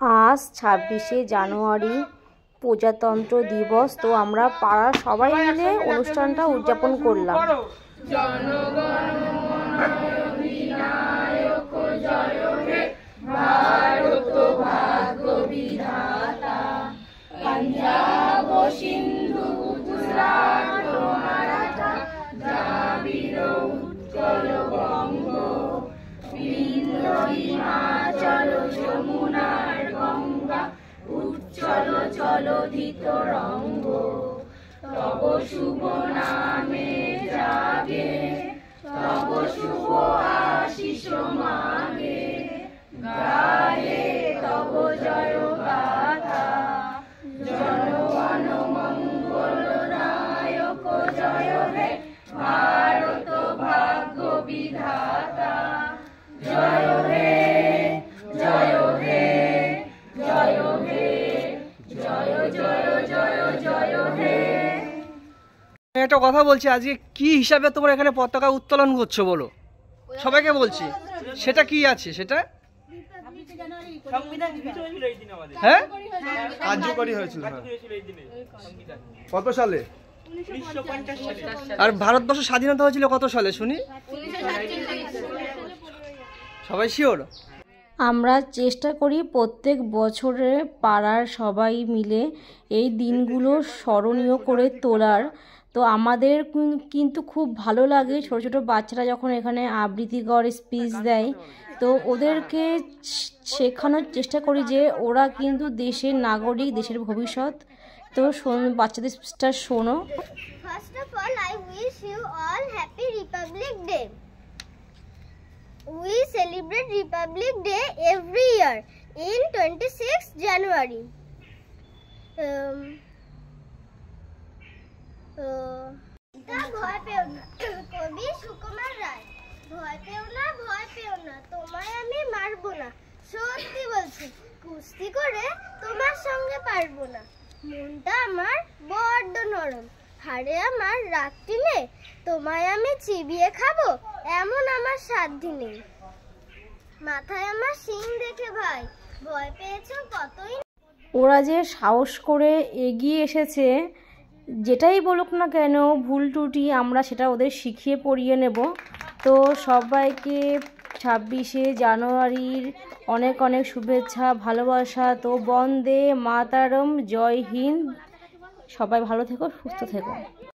আজ 26শে জানুয়ারি প্রজাতন্ত্র দিবস। তো আমরা পাড়ার সবাই মিলে অনুষ্ঠানটা উদযাপন করলাম। পাঞ্জাব সিন্ধু গুজরাট মারাঠা দ্রাবিড় উৎকল বঙ্গ বিন্ধ্য হিমাচল যমুনার গঙ্গা উচ্চল চলধিত রঙ্গ তব শুভ নামে জাগে তব শুভ আশিস মাগে গায়ে তব জয় গাথা জনগণ মঙ্গল নায়ক জয় হে ভারত ভাগ্য বিধাতা জয় হে জয় হে জয় হে জয় জয় জয় জয় হে। একটা কথা বলছি, আজকে কি হিসাবে তোমরা এখানে পতাকা উত্তোলন করছো বলো? সবাইকে বলছি, সেটা কি আছে? সেটা হ্যাঁ কার্যকরী হয়েছিল কত সালে? আর ভারতবর্ষ স্বাধীনতা হয়েছিল কত সালে শুনি? সবাই শিওর? আমরা চেষ্টা করি প্রত্যেক বছরে পাড়ার সবাই মিলে এই দিনগুলো স্মরণীয় করে তোলার। তো আমাদের কিন্তু খুব ভালো লাগে ছোট ছোট বাচ্চারা যখন এখানে আবৃত্তি করে, স্পিচ দেয়, তো ওদেরকে শেখানোর চেষ্টা করি যে ওরা কিন্তু দেশের নাগরিক, দেশের ভবিষ্যৎ। তো বাচ্চাদের স্পিচটা শোনো। First of all, I wish you all happy Republic Day. We celebrate Republic Day every year in 26th January. ভয় পেও না, কবি সুকুমার রায়। ভয় পেও না, ভয় পেও না, তোমায় আমি মারবো না, সত্যি বলছি কুস্তি করে তোমার সঙ্গে পারবো না। মনটা আমার বড্ড নরম, হাড়ে আমার রাত্রি নেই, তোমায় আমি চিবিয়ে খাবো এমন আমার সাধ্য নেই। মাথায় আমার শিং দেখে ভাই ভয় পেয়েছো কতই। ওরা যে সাহস করে এগিয়ে এসেছে, যেটাই বলুক না কেন ভুল ত্রুটি আমরা সেটা ওদের শিখিয়ে পড়িয়ে নেব। তো সবাইকে 26শে জানুয়ারির অনেক অনেক শুভেচ্ছা, ভালোবাসা। তো বন্দে মাতারম, জয় হিন্দ। সবাই ভালো থেকো, সুস্থ থেকো।